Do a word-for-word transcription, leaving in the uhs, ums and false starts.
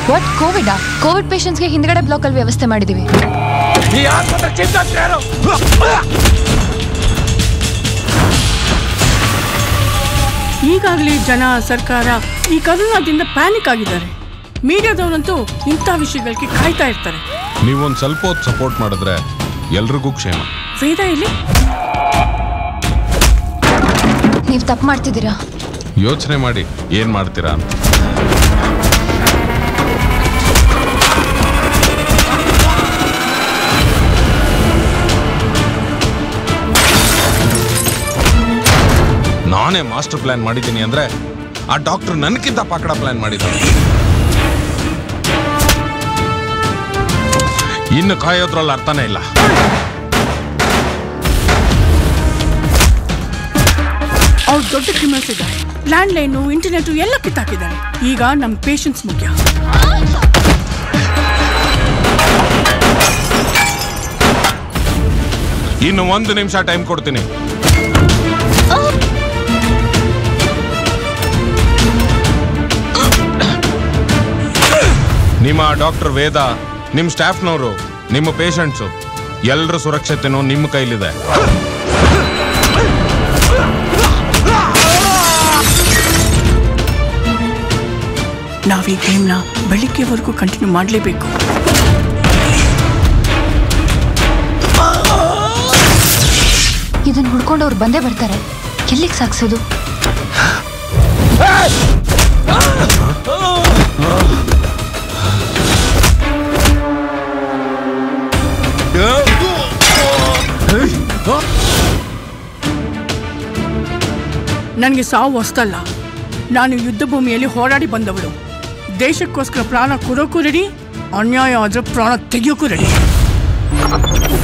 What Covid Covid ಪೇಷಂಟ್ಸ್ಗೆ ಹಿಂದ್ಗಡೆ block ಅಲ್ಲಿ ವ್ಯವಸ್ಥೆ ಮಾಡಿದೀವಿ. ಈಗಾಗಲೇ ಜನ ಸರ್ಕಾರ ಈ ಕರೋನಾದಿಂದ ಪ್ಯಾನಿಕ್ ಆಗಿದ್ದಾರೆ. ಮೀಡಿಯಾದವರಂತೂ ಇಂಥ ವಿಷಯಗಳಿಗೆ ಕಾಯ್ತಾ ಇರ್ತಾರೆ. ನೀವೊಂದು ಸ್ವಲ್ಪ ಹೊತ್ತು ಸಪೋರ್ಟ್ ಮಾಡಿದ್ರೆ ಎಲ್ರಿಗೂ ಕ್ಷೇಮ. ವೇದ ಇಲ್ಲಿ ನೀವು ತಪ್ಪು ಮಾಡ್ತಿದ್ದೀರಾ. ಯೋಚನೆ ಮಾಡಿ ಏನ್ ಮಾಡ್ತೀರಾ ಅಂತ. ನಾನೇ ಮಾಸ್ಟರ್ ಪ್ಲಾನ್ ಮಾಡಿದ್ದೀನಿ ಅಂದ್ರೆ ಆ ಡಾಕ್ಟರ್ ನನಗಿಂತ ಪಾಕಡ ಪ್ಲಾನ್ ಮಾಡಿದ್ದಾರೆ. ಇನ್ನು ಕಾಯೋದ್ರಲ್ಲಿ ಅರ್ಥನೇ ಇಲ್ಲ. ಅವ್ರು ದೊಡ್ಡ ಕ್ರಿಮಿನಲ್ಸ್ ಇದ್ದಾರೆ. ಲ್ಯಾಂಡ್ ಲೈನು ಇಂಟರ್ನೆಟ್ ಎಲ್ಲ ಕಿತ್ತಾಕಿದ್ದಾರೆ. ಈಗ ನಮ್ ಪೇಷನ್ಸ್ ಮುಖ್ಯ. ಇನ್ನು ಒಂದು ನಿಮಿಷ ಟೈಮ್ ಕೊಡ್ತೀನಿ. ನಿಮ್ಮ ಡಾಕ್ಟರ್ ವೇದ, ನಿಮ್ಮ ಸ್ಟಾಫ್ನವರು, ನಿಮ್ಮ ಪೇಷಂಟ್ಸು ಎಲ್ಲರ ಸುರಕ್ಷತೆನೂ ನಿಮ್ಮ ಕೈಲಿದೆ. ನಾವ್ ಈ ಗೇಮ್ನ ಬೆಳಿಗ್ಗೆವರೆಗೂ ಕಂಟಿನ್ಯೂ ಮಾಡಲೇಬೇಕು. ಇದನ್ನ ಹುಡ್ಕೊಂಡು ಅವ್ರು ಬಂದೇ ಬರ್ತಾರೆ. ಎಲ್ಲಿಗೆ ಸಾಕ್ಸೋದು? ನನಗೆ ಸಾವು ಹೊಸ್ತಲ್ಲ. ನಾನು ಯುದ್ಧ ಭೂಮಿಯಲ್ಲಿ ಹೋರಾಡಿ ಬಂದವಳು. ದೇಶಕ್ಕೋಸ್ಕರ ಪ್ರಾಣ ಕೊಡೋಕ್ಕೂ ರೆಡಿ, ಅನ್ಯಾಯ ಆದ್ರೆ ಪ್ರಾಣ ತೆಗಿಯೋಕ್ಕೂ ರೆಡಿ.